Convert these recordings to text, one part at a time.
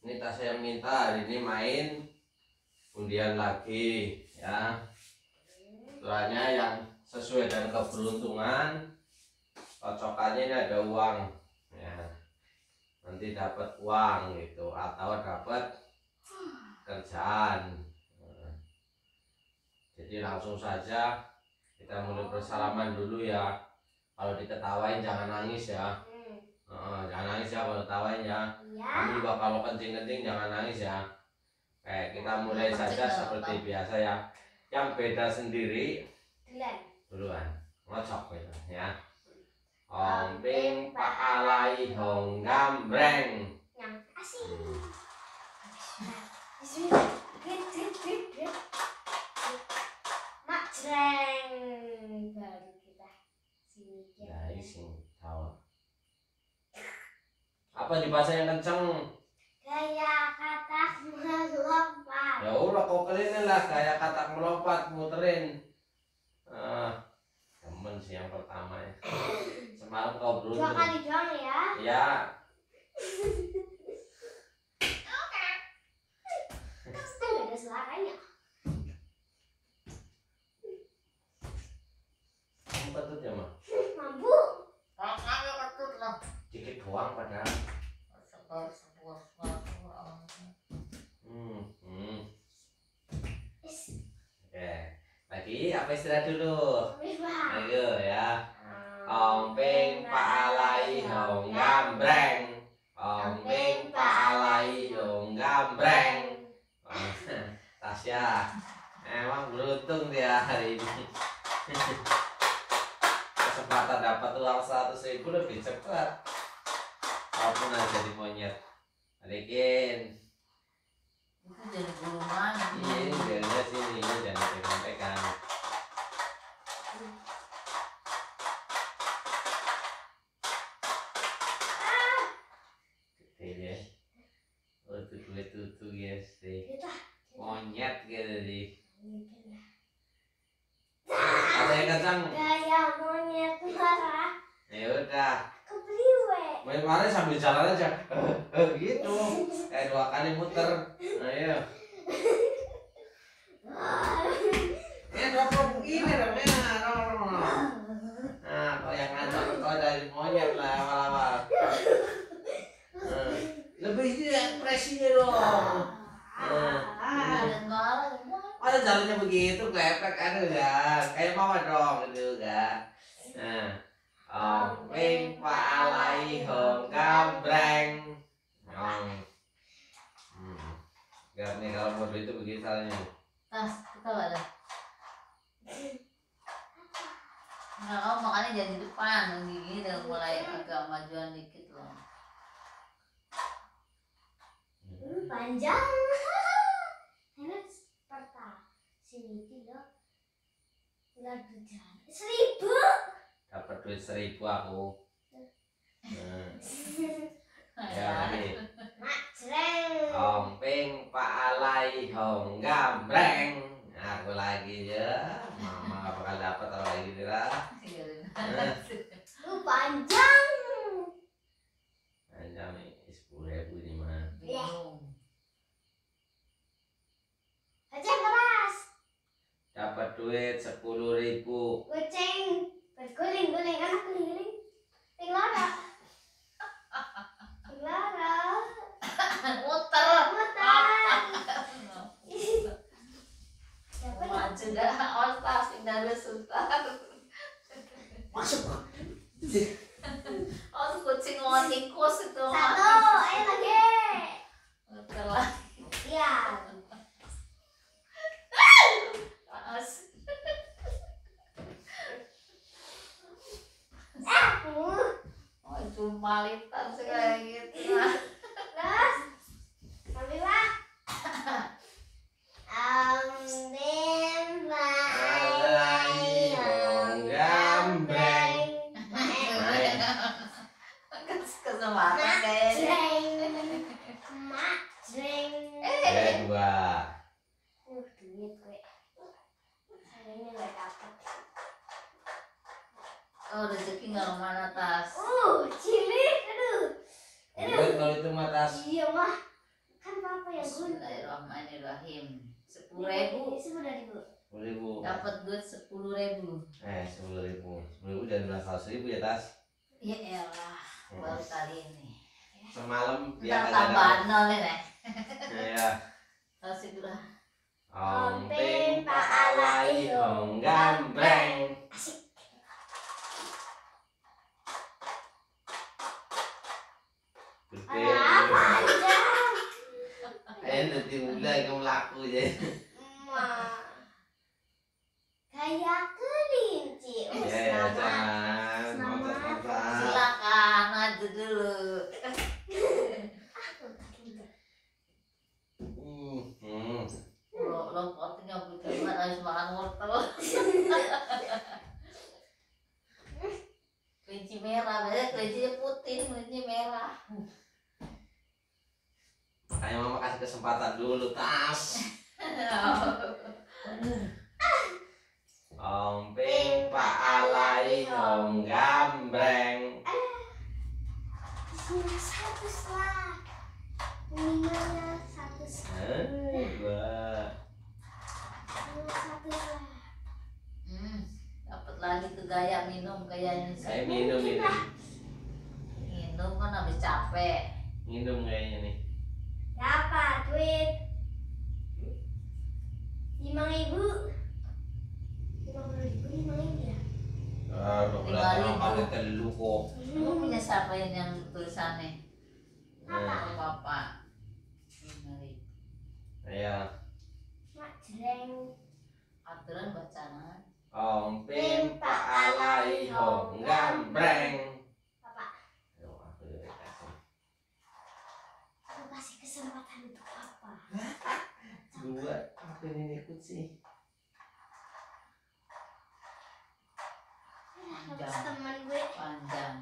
Ini Tasya yang minta hari ini main undian lagi ya. Istilahnya yang sesuai dengan keberuntungan. Cocokannya ini ada uang ya. Nanti dapat uang gitu atau dapat kerjaan. Jadi langsung saja kita mulai bersalaman dulu ya. Kalau diketawain jangan nangis ya. Jangan nangis ya kalau ketawain ya. Kamu juga kalau kencing-kencing jangan nangis ya. Kita mulai saja seperti biasa ya. Yang beda sendiri duluan. Ngocok gitu ya. Omping pak alai hong gambreng. Yang asik. Bismillah. Mak jreng. Baru kita sini. Ya ising tahu. Apa dibaca yang kenceng? Gaya kata melompat. Ya udah kau kalian lah kayak katak melompat muterin. Temen sih yang pertama ya. Semalam kau beruntung. 2 kali doang ya. Ya. Kan sudah ada suaranya. Kamu ketut ya mah? Mampu. Makanya ketut lah. Dikit doang padahal. Oke. Lagi apa istilah dulu? Ayo ya. Omping pak alai hong gambreng. Omping pak alai hong gambreng. Tasya emang beruntung dia hari ini. Kesempatan dapat uang 100.000 lebih cepat. Walaupun aja jadi monyet. Balikin. Itu jadi gulungan. Iya, jadinya sini jangan pegang-pegang. Gede ya. Oh, tutu guys sih. Monyet gitu sih. Ada yang kencang. Gaya monyet marah. Ya udah. Kepriwe. Main sambil jalan aja. Gitu. 2 kali muter. Ayo. Dua begini dong ya. Nah, kalau yang ngajak kau dari monyet lah awal-awal. Lebih ekspresinya dong. Ada jalannya begitu, klepek aduh ya. Kayak mama dong gitu kan. Nah, omping pak alai hong gambreng. Gak nih kalau bodoh itu begitu caranya. Tas, kita ada. Nah, kamu makannya jangan di depan, gini udah mulai agak majuan dikit loh. Panjang. Enak seperti sini tidak. Udah berjalan 1.000. Dapat duit 1.000 aku. Ya lagi. Mak jreng. Omping pak alai hong gambreng. Aku lagi ya. Mama gak bakal dapat kalau lagi gitu lah. Panjang. Panjang nih 10.000 ini mah. Aja keras. Dapat duit 10.000. Kucing berguling-guling, anak guling-guling. Ting Lara. Ting Lara. Muter. Dapat Maju dah, otak tinggal sultan. Masuk. Oh, kucing mau tikus itu. 1, ayo lagi. Muter lagi. Iya. Oh, itu malitan sih kayak gitu. Terus ambil Pak. Ambil Alai hong gambreng. Kesempatan kayaknya. Mak jreng. Ya 2. Duit gue. Sayangnya nggak dapat. Oh, rezeki nggak kemana Tas. Cilik, aduh. Kalau itu mah Tas. Iya mah. apa ya Gun? Bismillahirrahmanirrahim. 10.000. 10.000. Dapat duit 10.000. 10.000. 10.000 jangan bilang 100.000 ya Tas. Ya elah, baru kali ini. Semalam Kita dia tambahan nol ini. Ya. Kasih dulu. Om pim pa alai hong gambreng. Gede. Nanti mulai kamu laku aja. Kayak kelinci. Ya jangan. Mantap. Silakan maju dulu. Lo potnya bagaimana harus makan wortel. Kelinci merah, biasanya kelincinya putih, kelinci merah. Makanya mama kasih kesempatan dulu Tas. Om pim pa alai hong gambreng. Sini 100 lah. Minimalnya 100. Dua. 100 lah. Dapat lagi tuh gaya minum kayaknya. Saya minum ini. Minum kan habis capek. Minum kayaknya nih. Berapa duit? 5.000. 50.000 5.000 ya? Udah kelihatan pakai telu kok. Kamu punya siapa yang tulisannya? Nah, Bapak. 5.000. ya. Mak jreng. Aturan bacaan. Om pim pa alai hong gambreng. Bapak, Ayo, aku udah kasih. aku kasih kesempatan untuk apa? Dua, apa ini ikut sih? Harus teman gue. Panjang.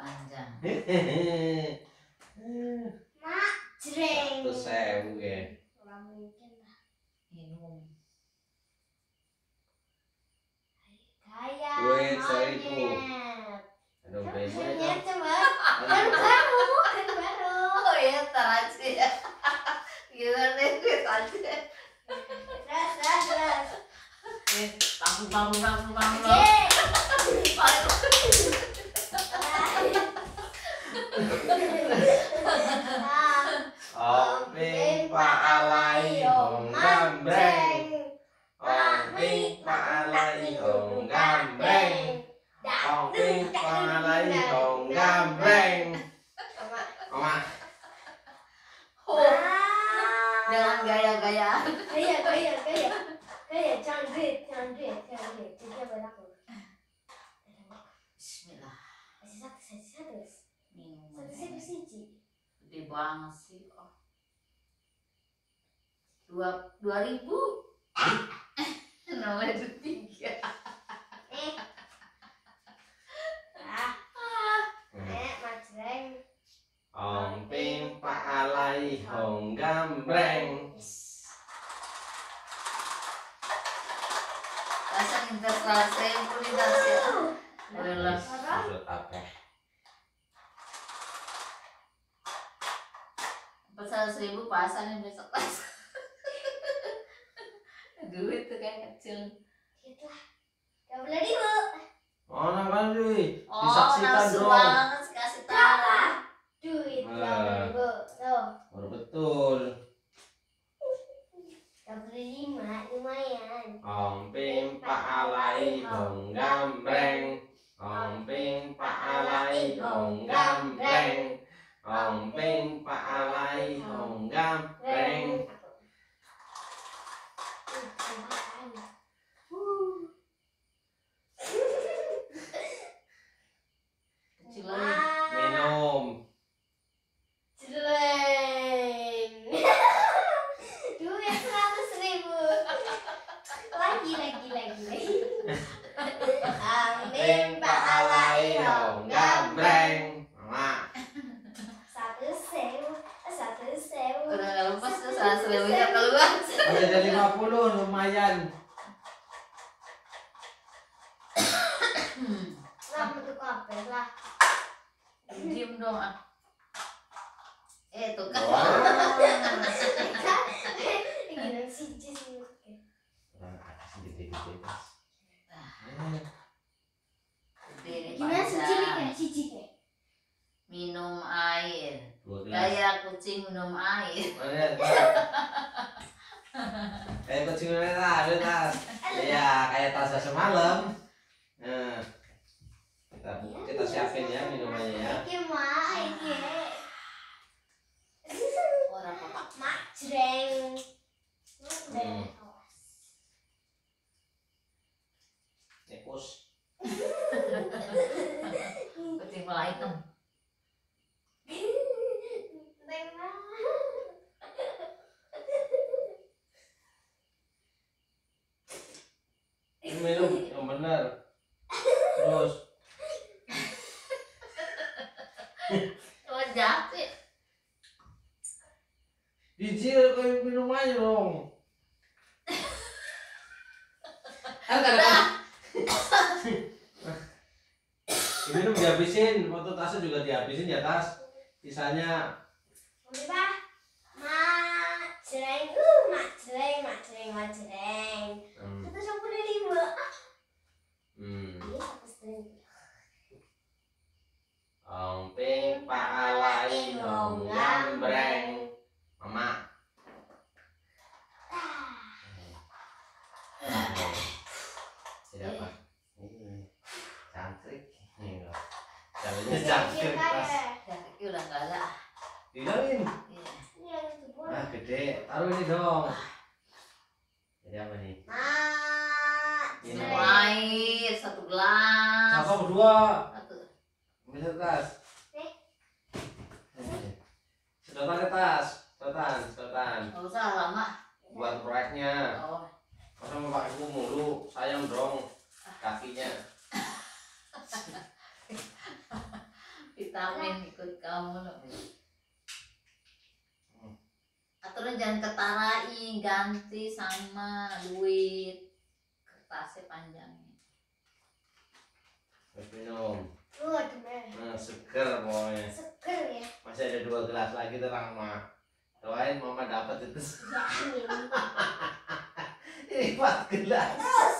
Mak jreng. 100.000 ya. Nggak mungkin lah. Minum. Kayak Duit monyet. 1.000. Aduh, Kan bego monyet ya. coba. Kan baru. Oh iya, ntar aja ya. Gila deh, duit aja. Terus. Bang. Cek. Om pim pa alai hong gambreng. Om pim pa alai hong gambreng. Om pim pa alai hong gambreng. Oma. Dengan gaya-gaya. Gaya, jangan duit. Jadi apa aku? Bismillah. Kasih satu. Minum. Satu siji. Gede banget sih. Oh. 2.000. Namanya itu 3. Mak jreng. Om pim pa alai hong gambreng. Rasa minta 100.000 nih Tasya. Bolehlah. Maksud apa? Pasal 1.000 pasang nih besok pas. Duit tuh kayak kecil. Gitu lah. 30.000. Mana kan duit? Oh, Disaksikan nafsu dong. banget kasih tahu. Duit Ah. 30.000. Tuh. Baru betul. 35 lumayan. Om pim pa alai hong gambreng. Om pim pa alai hong gambreng. Om pim pa alai hong gambreng. Kecil lagi. Minum. Jreng. Duit 100.000. Lagi. Amin Pa alai hong gambreng. Mak. 100.000. Udah gak lepas tuh 100.000 nya keluar. Udah ada 50 lumayan. Lah bentuk apa lah? Diem dong ah. Tuh kan. Wah. Gila siji sih. Gede-gede tas. Gede nih Gimana siji panjang. kayak siji kayak. Minum air. 2 gelas. Kayak kucing minum air. Mana? Kayak kucing merah, ada tas. Iya, kayak tas semalam. Nah, kita siapin ya minumannya ya. Iki mah iki. Orang apa? Mak jreng. Tikus. Kucing pala hitam. Minum yang benar. Terus Oh jahat sih. dijil kayak minum aja dong. Kan minum dihabisin, foto tasnya juga dihabisin ya tas. Sisanya Udah Pak. Mak jreng. Mak jreng. Kita 10.000. Ini 1,5. Omping pak alai dong gambreng. Mama. Tidak apa? Cantik. Caranya cantik tas. Kaki udah nggak ada. Hilangin. Iya. Ini yang kedua. Ah gede. Taruh ini dong. Jadi apa nih? Mak Minum Minum jreng. air 1 gelas. Satu berdua. 1. Bisa tas. Sedotan tas. Sedotan. Nggak usah lama. Buat proyeknya. Oh. Masa mau pakai gua mulu, sayang dong kakinya. Vitamin ikut kamu loh. Aturan jangan ketarain, ganti sama duit. Kertasnya panjangnya. Terus minum. Bener. Seger pokoknya. Seger ya. Masih ada 2 gelas lagi terang mah. Doain mama dapat itu. Ya amin. Ini 4 gelas.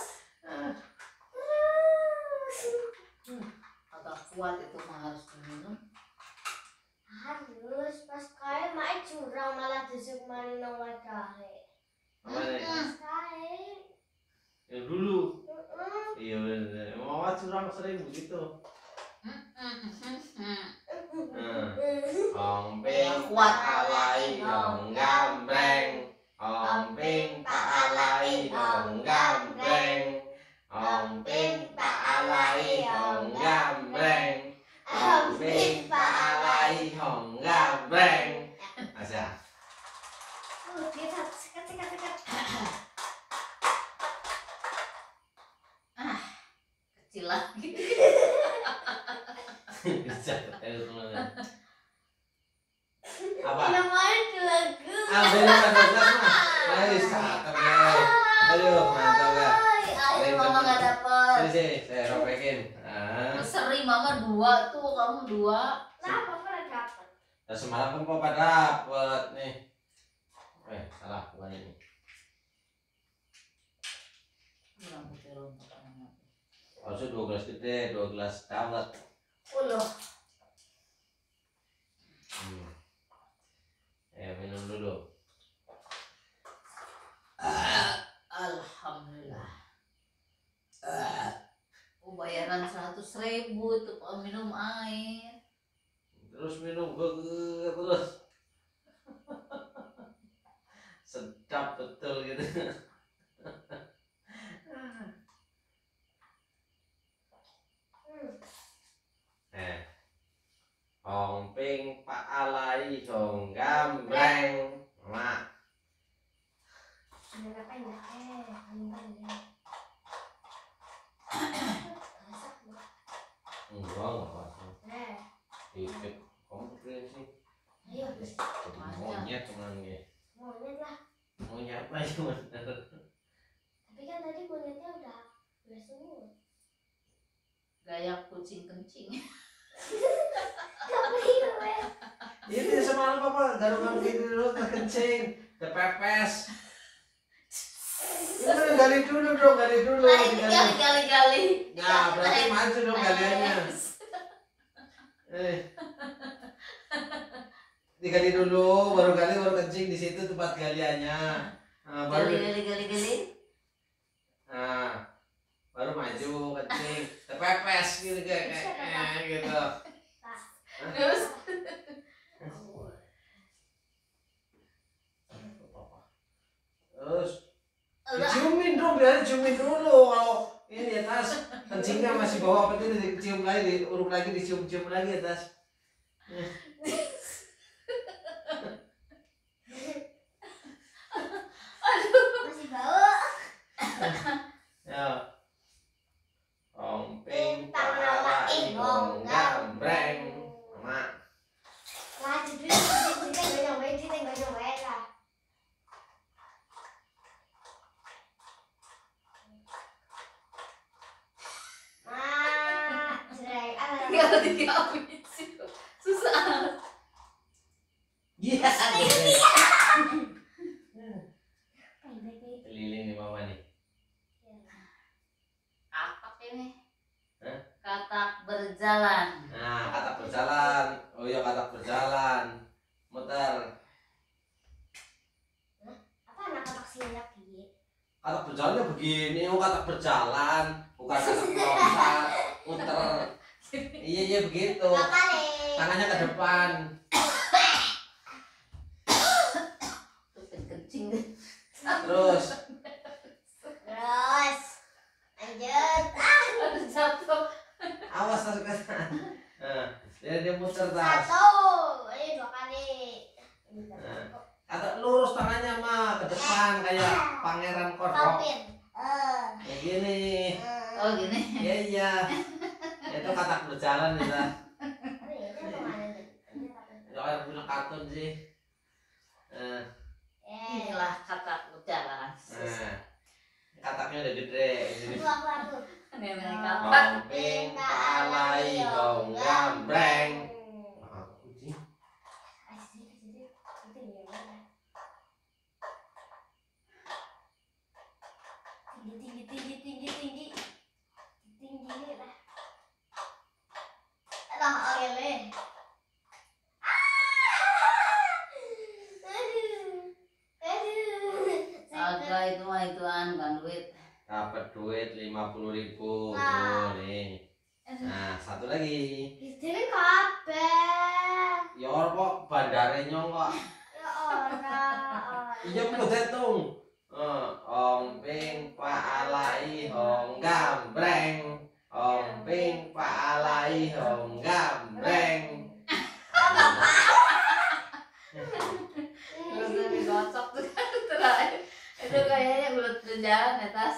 Agak kuat itu mah harus diminum. Harus pas kae mak curang malah tusuk mani nang wadahe. Apa nih? Pas kae. Yang dulu. Iya bener. Mama curang sering begitu. Omping Kuat. alai dong gambreng. Omping pak alai dong gambreng. Omping pak alai dong gambreng. Omping pak alai dong gambreng. Asya. Kita sekat. Kecil lagi. Bisa ketemu teman. Apa? Namanya lagu. Ambil ada gelas mah. Ayo cakep ya. Aduh mantap ya. Ayo mama nggak dapet. Sini saya robekin. Seri mama 2 tuh, kamu 2. Kenapa pernah dapat? Dan semalam kan papa dapet nih. Salah bukan ini. Harusnya 2 gelas gede, 2 gelas dawet. Uloh. Minum dulu. Alhamdulillah. Bayaran 100.000 tuh minum air. Terus minum terus. Sedap betul gitu. Omping pak alai dong gambreng. Mak. Ada apa ya? Enggak apa-apa. Ikut kamu sih. Ayo, Jadi monyet cuman ya. monyet lah. Monyet apa ya bener. Tapi kan tadi monyetnya udah semua. Gaya kucing kencing. Gak boleh. Ini sama semalam papa garuk gini dulu terkencing, terpepes. Itu gali dulu dong, gali dulu. Gali. Nah, berarti maju dong galiannya. Digali dulu, baru kencing di situ tempat galiannya. Nah, baru Gali. Nah, baru maju kencing, terpepes gitu kayak gitu. Terus Terus diciumin dong, biar diciumin dulu. Kalau ini atas kencingnya masih bawah, apa itu dicium lagi, diuruk lagi, dicium lagi atas. Masih bau. Ya. Omping Tentang nama pala Ihong ihong gambreng. Mama. Lah, jadi kita nggak nyobain lah. Jelek. tinggal 3 menit sih. Susah. Yes. Keliling nih mama nih. Apa ini? Hah? Katak berjalan. Nah, katak berjalan. Oh iya, katak berjalan. Muter. Apa anak-anak sini lagi? Katak berjalannya begini, oh katak berjalan, bukan katak melompat, muter. Iya begitu. Makanya. Tangannya ke depan. Kencing deh. Terus Lanjut. Aduh jatuh. awas tas ke. Nah, dia muter tas. 1. Ini 2 kali. Katak lurus tangannya mah ke depan kayak pangeran kodok. Stopin. Kayak gini. Oh gini. Iya. Itu katak berjalan ya. Jangan punya kartun sih. Inilah katak berjalan. Nah, kataknya udah gede. Ini namanya katak. Omping pala ihong gambreng. Aku sih. Tinggi lah. Lah, oke. Agak itu mah ituan bukan duit. Dapat duit 50.000 Wah. tuh nih. Nah, satu lagi. Ini kabeh. Ya ora kok bandare nyong kok. Ya ora. Iya pedet dong. Omping pala ihong gambreng. Omping pala ihong gambreng. Terus digosok tuh kan terakhir. Itu kayaknya bulat berjalan atas.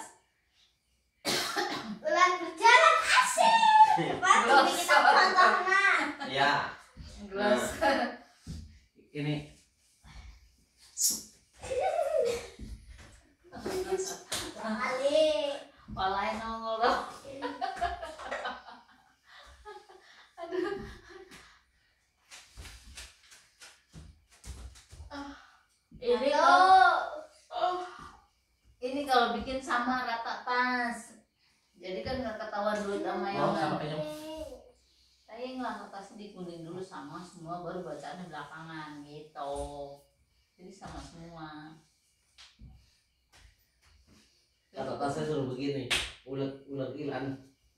Ulan berjalan asik. Patut kita contohnya. Ya, Gelas. ini Kali. Walai nongol dong. Aduh. Ini kalau bikin sama rata tas. Jadi kan nggak ketahuan duit sama yang sama lain. kayak nyong. Saya ngelah kertas dikuning dulu sama semua baru bacaannya belakangan gitu. Jadi sama semua. Kata tasnya suruh begini, ulet ilan.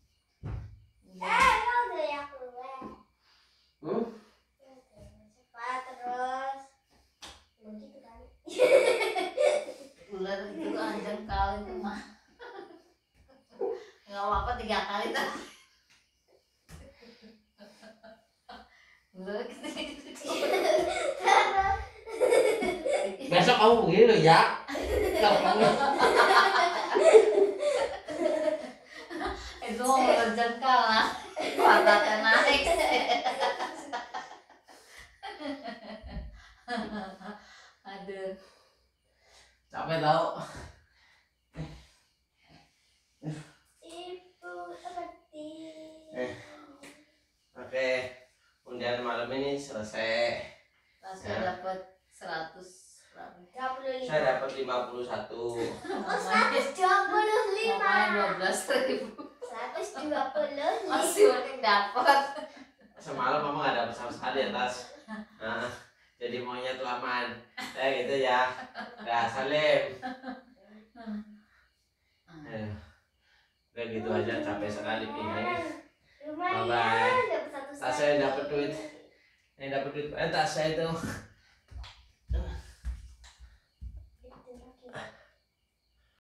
Lo udah ya keluar. Hmm? Cepat terus. Begitu kan. Ular itu anjing kali itu mah. Nggak apa-apa 3 kali tuh. Ular gitu. Besok kamu begini ya. Itu mau berjengkal lah. Pantatnya naik. Aduh. Capek tau. Ibu seperti. Oke, undian malam ini selesai. Tasya Ya. dapat 100 berapa? 25. Saya dapat 51. Oh, Mamanya 125. 12.000. 125. Masih penting dapat. Semalam mama nggak dapat sama sekali ya Tas. Nah, jadi maunya tuh aman. Gitu ya. Dah Salim. Udah gitu aja, capek sekali pinggangnya. Lumayan. Bye-bye. Dapat satu Tas saya dapat duit. Yang dapat duit, tas saya itu